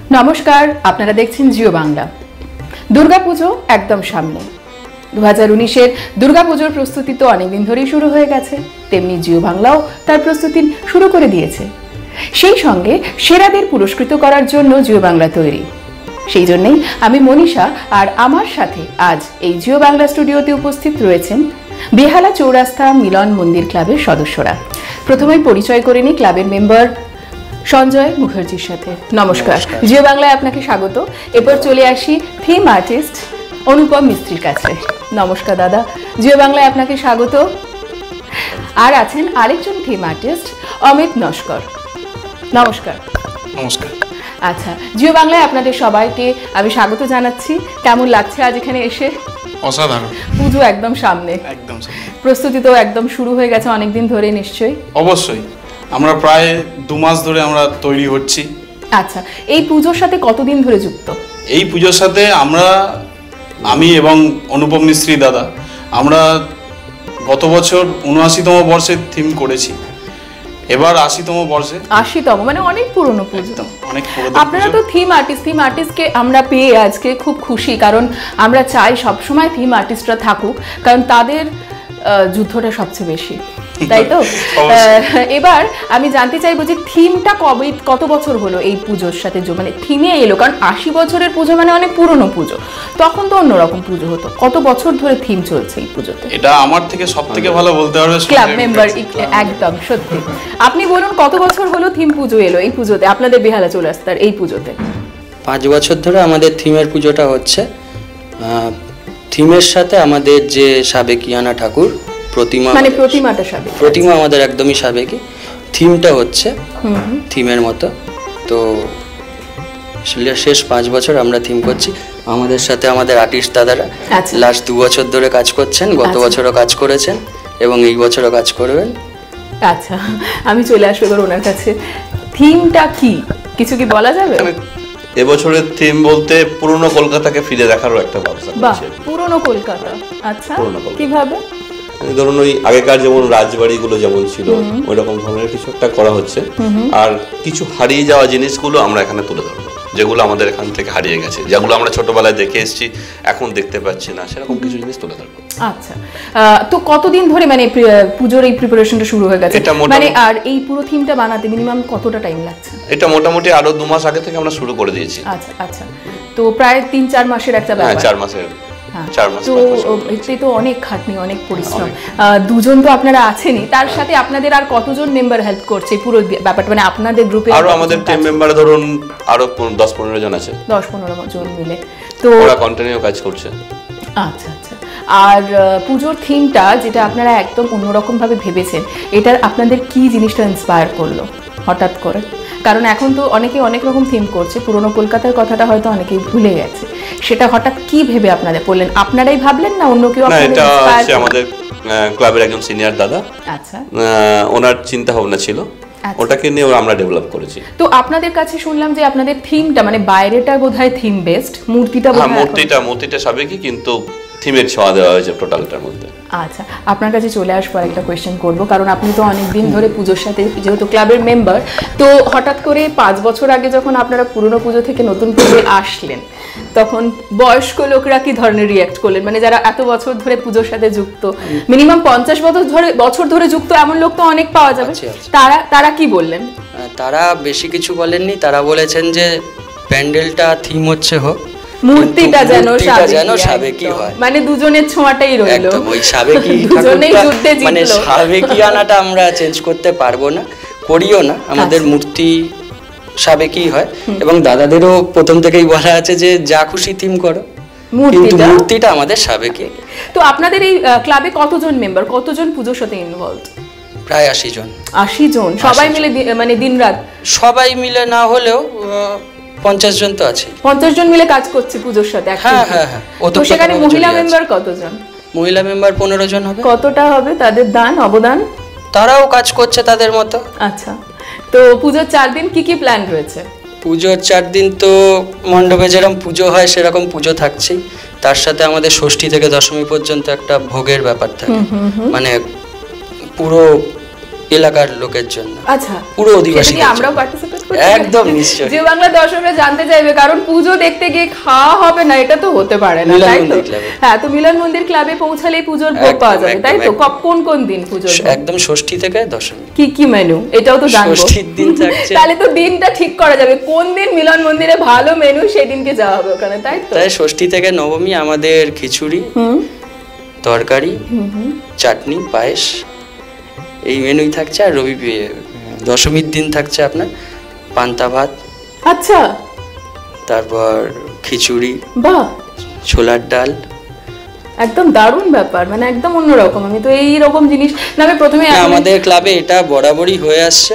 নমস্কার, আপনারা দেখছেন জিও বাংলা। দুর্গাপুজো একদম সামনে। 2019-এর দুর্গাপুজোর প্রস্তুতি তো অনেকদিন ধরেই শুরু হয়ে গেছে, তেমনি জিও বাংলাও তার প্রস্তুতি শুরু করে দিয়েছে। সেই সঙ্গে সেরাদের পুরস্কৃত করার জন্য জিও বাংলা তৈরি। সেই জন্যই আমি মনীষা আর আমার সাথে আজ এই জিও বাংলা স্টুডিওতে উপস্থিত রয়েছেন বেহালা চৌরাস্তা মিলন মন্দির ক্লাবের সদস্যরা। প্রথমেই পরিচয় করে নিই ক্লাবের মেম্বার সঞ্জয় মুখার্জির সাথে। নমস্কার, জিও বাংলায় আপনাকে স্বাগত। এরপর চলে আসি থিম আর্টিস্ট অনুপম মিস্ত্রির কাছে। নমস্কার দাদা, জিও বাংলায় আপনাকে স্বাগত। আর আছেন আরেকজন থিম আর্টিস্ট অমিত নস্কর। নমস্কার। নমস্কার। আচ্ছা, জিও বাংলায় আপনাদের সবাইকে আমি স্বাগত জানাচ্ছি। কেমন লাগছে আজ এখানে এসে? অসাধারণ। পুজো একদম সামনে, একদম সামনে। প্রস্তুতি তো একদম শুরু হয়ে গেছে অনেকদিন ধরে নিশ্চয়ই? অবশ্যই, আমরা প্রায় 2 মাস ধরে আমরা তৈরি হচ্ছি। আচ্ছা, এই পুজোর সাথে কতদিন ধরে যুক্ত? এই পুজোর সাথে আমি এবং অনুপম মিস্ত্রি দাদা আমরা গত বছর 79তম বর্ষে থিম করেছি, এবার 80তম বর্ষে। 80তম মানে অনেক পুরনো পুজো। অনেক পুরনো। আপনারা তো থিম আর্টিস্টকে আমরা পেয়ে আজকে খুব খুশি, কারণ আমরা চাই সবসময় থিম আর্টিস্টরা থাকুক, কারণ তাদের যুদ্ধটা সবচেয়ে বেশি, তাই তো? এবার আমি জানতে চাইবো যে থিমটা কত বছর হলো এই পুজোর সাথে, মানে থিমে এলো? কারণ 80 বছরের পুজো মানে অনেক পুরনো পুজো, তখন তো অন্যরকম পুজো হতো। কত বছর ধরে থিম চলছে এই পুজোতে? এটা আমার থেকে সবথেকে ভালো বলতে পারবে ক্লাব মেম্বার। একদম সত্যি। আপনি বলুন, কত বছর হলো থিম পুজো এলো এই পুজোতে, আপনাদের বেহালা চৌরাস্তার এই পুজোতে? 5 বছর ধরে আমাদের থিমের পুজোটা হচ্ছে। থিমের সাথে আমাদের যে সাবেকিয়ানা ঠাকুর প্রতিমা, মানে প্রতিমাটা সাবেকি? প্রতিমা আমাদের একদমই সাবেকি। থিমটা হচ্ছে থিমের মতো। তো শেষ 5 বছর আমরা থিম করছি। আমাদের সাথে আমাদের আর্টিস্ট দাদারা লাস্ট 2 বছর ধরে কাজ করছেন, গত বছরও কাজ করেছেন এবং এই বছরও কাজ করবেন। আচ্ছা, আমি চলে আসবো এবার ওনার কাছে। থিমটা কি কিছু কি বলা যাবে? এবছরের থিম বলতে পুরনো কলকাতাকে ফিরে দেখারও একটা ব্যবস্থা করেছে। পুরনো কলকাতা? আচ্ছা, কিভাবে? ধরুন ওই আগেকার যেমন রাজবাড়িগুলো যেমন ছিল ওই রকম ধরনের কিছু একটা করা হচ্ছে। আর কিছু হারিয়ে যাওয়া জিনিসগুলো আমরা এখানে তুলে ধরবো, যেগুলো আমাদের এখান থেকে হারিয়ে গেছে, যেগুলো আমরা ছোটবেলায় দেখে এসেছি এখন দেখতে পাচ্ছি না, সেরকম কিছু জিনিস তুলে ধরবো। আচ্ছা, তো কতদিন ধরে মানে পুজোর এই প্রিপারেশনটা শুরু হয়ে গেছে? মানে আর এই পুরো থিমটা বানাতে মিনিমাম কতটা টাইম লাগছে? এটা মোটামুটি আরো 2 মাস আগে থেকে আমরা শুরু করে দিয়েছি। আচ্ছা আচ্ছা, তো প্রায় 3-4 মাসের একটা ব্যাপার। 4 মাসের। তো এতে তো অনেক খাটনি, অনেক পরিশ্রম। দুজন তো আপনারা আছেনই, তার সাথে আপনাদের আর কতজন মেম্বার হেল্প করছে পুরো ব্যাপারটা, মানে আপনাদের গ্রুপে? আরো আমাদের টিম মেম্বার ধরুন আরো 10-15 জন আছে। 10-15 জন মিলে তো ওরা কন্টিনিউ কাজ করছে। আচ্ছা আচ্ছা। আর পুজোর থিমটা যেটা আপনারা একদম অন্যরকম ভাবে ভেবেছেন, এটার আপনাদের কি জিনিসটা ইন্সপায়ার করলো হঠাৎ করে? কারণ এখন তো অনেকে অনেক রকম থিম করছে, পুরনো কলকাতার কথাটা হয়তো অনেকেই ভুলে গেছে। সেটা হঠাৎ কি ভেবে আপনাদের বললেন? আপনারাই ভাবলেন না অন্য কেউ? না, এটা হচ্ছে আমাদের ক্লাবের একজন সিনিয়র দাদা। আচ্ছা, ওনার চিন্তা ভাবনা ছিল, ওটাকে নিয়ে আমরা ডেভেলপ করেছি। তো আপনাদের কাছে শুনলাম যে আপনাদের থিমটা মানে বাইরেটা বোধহয় থিম বেসড, মূর্তিটা মূর্তিটা সাবেকি, কিন্তু থিমের ছোঁয়া দেওয়া হয়েছে টোটালটার মধ্যে। আচ্ছা, আপনার কাছে চলে আসবো একটা কোয়েশ্চেন করবো, কারণ আপনি তো অনেকদিন ধরে পুজোর সাথে যেহেতু ক্লাবের মেম্বার, তো হঠাৎ করে 5 বছর আগে যখন আপনারা পুরনো পুজো থেকে নতুন পুজোয় আসলেন, তখন বয়স্ক লোকরা কি ধরনের রিয়াক্ট করলেন? মানে যারা এত বছর ধরে পুজোর সাথে যুক্ত, মিনিমাম 50 বছর ধরে যুক্ত এমন লোক তো অনেক পাওয়া যাবে, তারা কি বললেন? তারা বেশি কিছু বলেননি, তারা বলেছেন যে প্যান্ডেলটা থিম হচ্ছে হোক, মূর্তিটা যেন সাবেকি হয়, মানে দুজনের ছোঁয়াটাই রইল। একদম ওই সাবেকি, দুজনেই যুদ্ধে জিতলো। মানে সাবেকিয়ানাটা আমরা চেঞ্জ করতে পারবো না, করিও না, আমাদের মূর্তি সাবেকি হয়। এবং দাদাদেরও প্রথম থেকেই বলা আছে যে যা খুশি থিম করো, কিন্তু মূর্তিটা আমাদের সাবেকি। তো আপনাদের এই ক্লাবে কতজন মেম্বার, কতজন পুজোর সাথে ইনভলভড? প্রায় 80 জন। 80 জন সবাই মিলে, মানে দিনরাত? সবাই মিলে না হলেও 50 জন তো আছে। 50 জন মিলে কাজ করছে পুজোর সাথে? হ্যাঁ হ্যাঁ হ্যাঁ। তো সেখানে মহিলা মেম্বার কতজন? মহিলা মেম্বার 15 জন হবে। কতটা হবে তাদের অবদান? তারাও কাজ করছে তাদের মতো। আচ্ছা, তো পুজোর 4 দিন কি কি প্ল্যান রয়েছে? পুজোর 4 দিন তো মণ্ডপে যেরকম পুজো হয় সেরকম পুজো থাকছেই, তার সাথে আমাদের ষষ্ঠী থেকে দশমী পর্যন্ত একটা ভোগের ব্যাপার থাকে। মানে পুরো এলাকার লোকের জন্য। আচ্ছা, পুরো অধিবাসী আমরাও পার্টিসিপেট করছি একদম নিশ্চয়ই। জিও বাংলা দর্শকরা জানতে চাইবে, কারণ পুজো দেখতে গিয়ে খাওয়া হবে না এটা তো হতে পারে না, তাই তো? হ্যাঁ, তো মিলন মন্দির ক্লাবে পৌঁছালেই পুজোর ভোগ পাওয়া যাবে, তাই তো? কোন কোন দিন পুজোর? একদম ষষ্ঠী থেকে দশমী। কি কি মেনু এটাও তো জানবো। ষষ্ঠীর দিন থাকছে, তাহলে তো দিনটা ঠিক করা যাবে কোন দিন মিলন মন্দিরে ভালো মেনু, সেদিনকে যাওয়া হবে ওখানে, তাই তো? তাই ষষ্ঠী থেকে নবমী আমাদের খিচুড়ি, তরকারি, চাটনি, পায়েস, এই মেনুই থাকছে। আর দশমীর দিন থাকছে আপনার পান্তা ভাত, আচ্ছা, তারপর খিচুড়ি, বাহ, ছোলার ডাল। একদম দারুণ ব্যাপার, মানে একদম অন্যরকম। আমি তো এই রকম জিনিস না, আমি প্রথমে আমাদের ক্লাবে এটা বরাবরই হয়ে আসছে,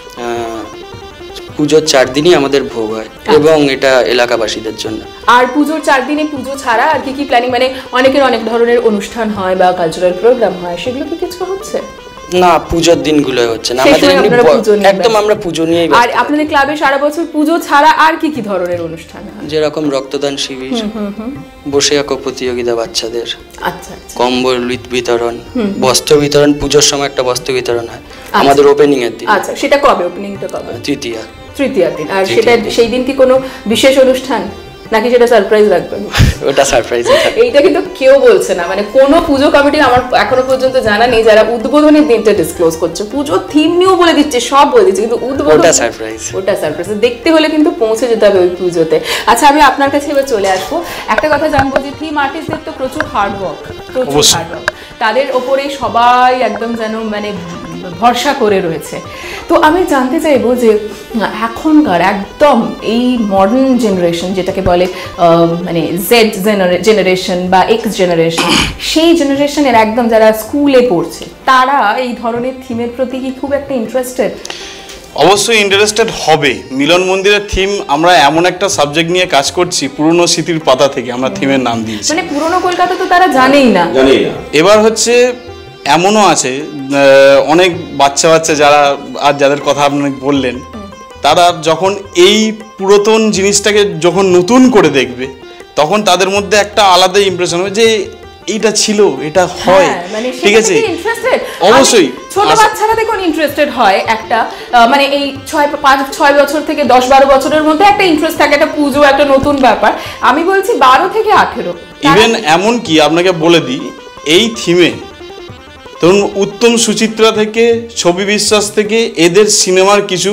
পুজোর 4 দিনই আমাদের ভোগ হয় এবং এটা এলাকাবাসীদের জন্য। আর পুজোর 4 দিনে পুজো ছাড়া আর কি কি প্ল্যানিং, মানে অনেকের অনেক ধরনের অনুষ্ঠান হয় বা কালচারাল প্রোগ্রাম হয়, সেগুলো কি কিছু হচ্ছে? না, পুজোর দিনগুলো হচ্ছে না আমাদের, একদম আমরা পুজো নিয়েই। আর আপনাদের ক্লাবে সারা বছর পুজো ছাড়া আর কি কি ধরনের অনুষ্ঠান হয়? যেরকম রক্তদান শিবির, বসে আঁকো প্রতিযোগিতা বাচ্চাদের, আচ্ছা, কম্বল বিতরণ, বস্ত্র বিতরণ, পুজোর সময় একটা বস্ত্র বিতরণ হয় আমাদের ওপেনিং এর দিন। আচ্ছা, সেটা কবে? ওপেনিংটা কবে? তৃতীয়া দিন। আর সেটা সেই দিন কি কোনো বিশেষ অনুষ্ঠান নাকি সেটা সারপ্রাইজ রাখবেন? ওটা সারপ্রাইজ। এইটা কিন্তু কেউ বলছে না, মানে কোনো পুজো কমিটি আমার এখনো পর্যন্ত জানা নেই যারা উদ্বোধনের দিনটা ডিসক্লোজ করছে। পুজোর থিম নিয়েও বলে দিচ্ছে, সব বলে দিচ্ছে, কিন্তু উদ্বোধন ওটা সারপ্রাইজ। দেখতে হলে কিন্তু পৌঁছে যেতে হবে ওই পুজোতে। আচ্ছা, আমি আপনার কাছে এবার চলে আসবো, একটা কথা জানবো যে থিম আর্টিস্টদের তো প্রচুর হার্ডওয়ার্ক, তাদের ওপরে সবাই একদম যেন মানে ভরসা করে রয়েছে। তো আমি জানতে চাইবো যে এখনকার একদম এই মডার্ন জেনারেশন যেটাকে বলে মানে জেড জেনারেশন বা এক্স জেনারেশন, সেই জেনারেশনের একদম যারা স্কুলে পড়ছে, তারা এই ধরনের থিমের প্রতি কি খুব একটা ইন্টারেস্টেড? অবশ্যই ইন্টারেস্টেড হবে। মিলন মন্দিরের থিম আমরা এমন একটা সাবজেক্ট নিয়ে কাজ করছি, পুরনো স্মৃতির পাতা থেকে আমরা থিমের নাম দিয়েছি। মানে পুরনো কলকাতা তো তারা জানেই না। এবার হচ্ছে এমনও আছে অনেক বাচ্চা যারা আর যাদের কথা আপনি বললেন, তারা যখন এই পুরাতন জিনিসটাকে যখন নতুন করে দেখবে, তখন তাদের মধ্যে একটা আলাদা ইমপ্রেশন হবে যে এইটা ছিল, এটা হয়, ঠিক আছে? অবশ্যই ছোট বাচ্চারা দেখুন ইন্টারেস্টেড হয় একটা, মানে এই 6 বছর থেকে 10-12 বছরের মধ্যে একটা ইন্টারেস্ট থাকে, একটা পুজো, একটা নতুন ব্যাপার। আমি বলছি 12 থেকে 18। ইভেন এমন কি আপনাকে বলে দিই, এই থিমে ধরুন উত্তম সুচিত্রা থেকে, ছবি বিশ্বাস থেকে, এদের সিনেমার কিছু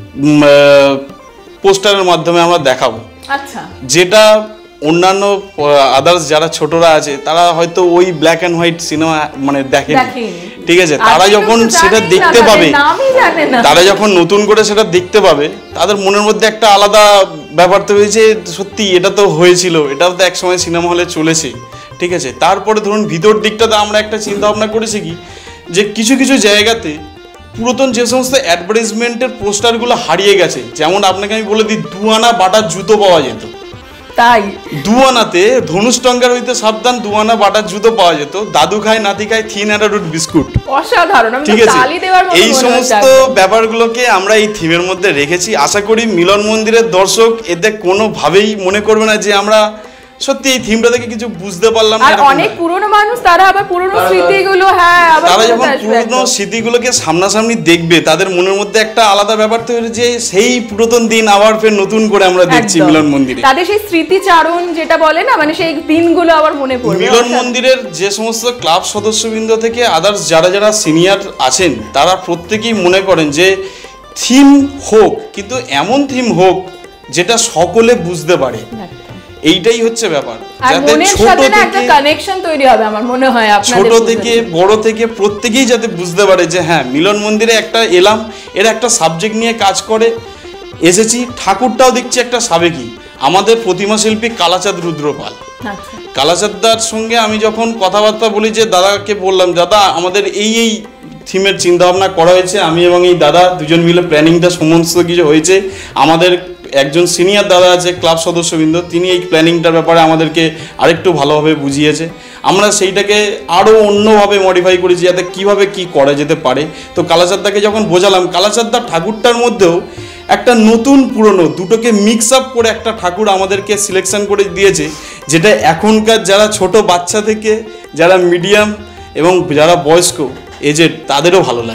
পোস্টারের মাধ্যমে আমরা দেখাবো। আচ্ছা, যেটা অন্যান্য আদার্স যারা ছোটরা আছে তারা হয়তো ওই ব্ল্যাক অ্যান্ড হোয়াইট সিনেমা মানে দেখেনি, ঠিক আছে? তারা যখন সেটা দেখতে পাবে, তারা যখন নতুন করে সেটা দেখতে পাবে, তাদের মনের মধ্যে একটা আলাদা ব্যাপার তো হয়েছে, সত্যি এটা তো হয়েছিল, এটাও তো একসময় সিনেমা হলে চলেছে, ঠিক আছে? তারপরে ধরুন ভিতর দিকটাতে আমরা একটা চিন্তা ভাবনা করেছি কি, যে কিছু কিছু জায়গাতে পুরাতন যে সমস্ত অ্যাডভার্টাইজমেন্টের পোস্টারগুলো হারিয়ে গেছে। যেমন আপনাকে আমি বলে দিই, 2 আনা বাটার জুতো পাওয়া যেত, তাই 2 আনাতে ধনুষ্টঙ্গার হইতে সাবধান 2 আনা বাটার জুতো পাওয়া যেত, দাদু খায় নাতি খায় থিন অ্যারারুট বিস্কুট, অসাধারণ। ঠিক আছে? এই সমস্ত ব্যাপারগুলোকে আমরা এই থিমের মধ্যে রেখেছি। আশা করি মিলন মন্দিরের দর্শক এতে কোনোভাবেই মনে করবে না যে আমরা সত্যি এই থিমটা থেকে কিছু বুঝতে পারলাম না। আর অনেক পুরনো মানুষ তারা আবার পুরনো স্মৃতিগুলো, হ্যাঁ, তারা যখন পুরনো স্মৃতিগুলোকে সামনাসামনি দেখবে, তাদের মনের মধ্যে একটা আলাদা ব্যাপার তৈরি, যে সেই পুরাতন দিন আবার ফের নতুন করে আমরা দেখছি মিলন মন্দিরে। তাদের সেই স্মৃতিচারণ যেটা বলে না, মানে সেই দিনগুলো আবার মনে পড়বে। মিলন মন্দিরের যে সমস্ত ক্লাব সদস্যবৃন্দ থেকে আদার্স যারা যারা সিনিয়র আছেন, তারা প্রত্যেকেই মনে করেন যে থিম হোক, কিন্তু এমন থিম হোক যেটা সকলে বুঝতে পারে। এইটাই হচ্ছে ব্যাপার, যাতে ছোট থেকে কানেকশন তৈরি হবে। আমার মনে হয় আপনাদের ছোট থেকে বড় থেকে প্রত্যেকেই যাতে বুঝতে পারে যে হ্যাঁ, মিলন মন্দিরে একটা এলাম, এরা একটা সাবজেক্ট নিয়ে কাজ করে এসেছি। ঠাকুরটাও দেখছি একটা সাবেকি, আমাদের প্রতিমা শিল্পী কালাচাঁদ রুদ্রপাল। কালাচাঁদদার সঙ্গে আমি যখন কথাবার্তা বলি, যে দাদাকে বললাম, দাদা আমাদের এই এই থিমের চিন্তা ভাবনা করা হয়েছে, আমি এবং এই দাদা দুজন মিলে প্ল্যানিংটা সমস্ত কিছু হয়েছে। আমাদের একজন সিনিয়র দাদা আছে ক্লাব সদস্যবৃন্দ, তিনি এই প্ল্যানিংটার ব্যাপারে আমাদেরকে আরেকটু ভালোভাবে বুঝিয়েছে। আমরা সেইটাকে আরও অন্যভাবে মডিফাই করেছি যাতে কীভাবে কী করা যেতে পারে। তো কালাচাঁদদাকে যখন বোঝালাম, কালাচাঁদদা ঠাকুরটার মধ্যেও একটা নতুন পুরনো দুটোকে মিক্স আপ করে একটা ঠাকুর আমাদেরকে সিলেকশন করে দিয়েছে, যেটা এখনকার যারা ছোট বাচ্চা থেকে যারা মিডিয়াম এবং যারা বয়স্ক এজেড তাদেরও ভালো লাগবে।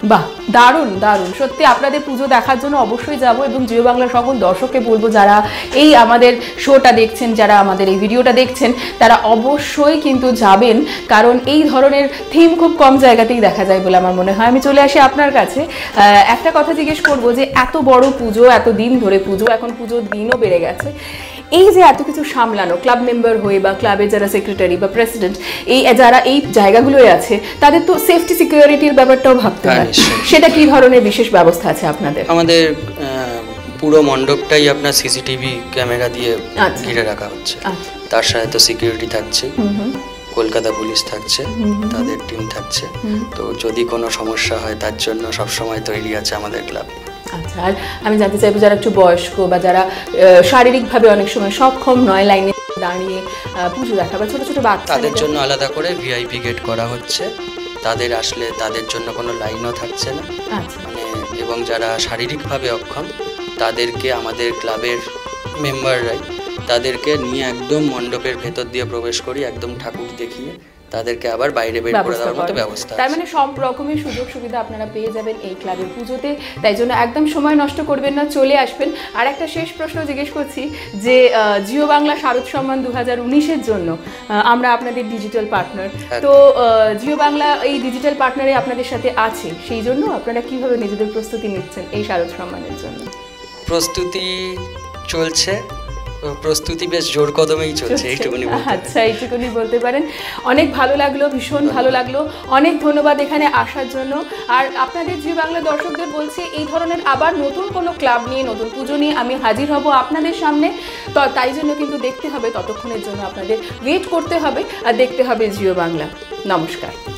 বাহ, দারুণ দারুণ, সত্যি আপনাদের পুজো দেখার জন্য অবশ্যই যাব এবং জিও বাংলা সকল দর্শককে বলবো যারা এই আমাদের শোটা দেখছেন, যারা আমাদের এই ভিডিওটা দেখছেন, তারা অবশ্যই কিন্তু যাবেন, কারণ এই ধরনের থিম খুব কম জায়গাতেই দেখা যায় বলে আমার মনে হয়। আমি চলে আসি আপনার কাছে, একটা কথা জিজ্ঞেস করবো যে এত বড় পুজো, এত দিন ধরে পুজো, এখন পুজোর দিনও বেড়ে গেছে, এই যে এত কিছু সামলানো, ক্লাব মেম্বার হয়ে বা ক্লাবের যারা সেক্রেটারি বা প্রেসিডেন্ট, এই যারা এই জায়গাগুলোয় আছে, তাদের তো সেফটি সিকিউরিটির ব্যাপারটাও ভাবতে হয়, সেটা কি ধরনের বিশেষ ব্যবস্থা আছে আপনাদের? আমাদের পুরো মণ্ডপটাই আপনার সিসিটিভি ক্যামেরা দিয়ে ঘিরে রাখা হচ্ছে, তার সাথে তো সিকিউরিটি থাকছে, কলকাতা পুলিশ থাকছে, তাদের টিম থাকছে, তো যদি কোনো সমস্যা হয় তার জন্য সবসময় তৈরি আছে আমাদের ক্লাব। আচ্ছা, আর আমি জানতে চাইবো যারা একটু বয়স্ক বা যারা শারীরিকভাবে অনেক সময় সক্ষম নয় লাইনে দাঁড়িয়ে পুজো দেখা, বা ছোট ছোট বাচ্চা, তাদের জন্য আলাদা করে ভিআইপি গেট করা হচ্ছে, তাদের আসলে তাদের জন্য কোনো লাইনও থাকছে না। আচ্ছা, মানে এবং যারা শারীরিকভাবে অক্ষম তাদেরকে আমাদের ক্লাবের মেম্বাররাই তাদেরকে নিয়ে একদম মণ্ডপের ভেতর দিয়ে প্রবেশ করি, একদম ঠাকুর দেখিয়ে তাদেরকে আবার বাইরে বের করে দেওয়ার মতো ব্যবস্থা। তার মানে সব রকমের সুযোগ সুবিধা আপনারা পেয়ে যাবেন এই ক্লাবের পুজোতে, তাই জন্য একদম সময় নষ্ট করবেন না, চলে আসবেন। আর একটা শেষ প্রশ্ন জিজ্ঞেস করছি যে জিও বাংলা শারদ সম্মান 2019-এর জন্য আমরা আপনাদের ডিজিটাল পার্টনার, তো জিও বাংলা এই ডিজিটাল পার্টনারে আপনাদের সাথে আছে, সেই জন্য আপনারা কিভাবে নিজেদের প্রস্তুতি নিচ্ছেন এই শারদ সম্মানের জন্য? প্রস্তুতি চলছে, প্রস্তুতি বেশ জোর কদমেই চলছে, এইটুকুনি। আচ্ছা, এইটুকুনি বলতে পারেন। অনেক ভালো লাগলো, ভীষণ ভালো লাগলো, অনেক ধন্যবাদ এখানে আসার জন্য। আর আপনাদের জিও বাংলা দর্শকদের বলছি, এই ধরনের আবার নতুন কোনো ক্লাব নিয়ে, নতুন পুজো নিয়ে আমি হাজির হব আপনাদের সামনে, তো তাই জন্য কিন্তু দেখতে হবে, ততক্ষণের জন্য আপনাদের ওয়েট করতে হবে আর দেখতে হবে জিও বাংলা। নমস্কার।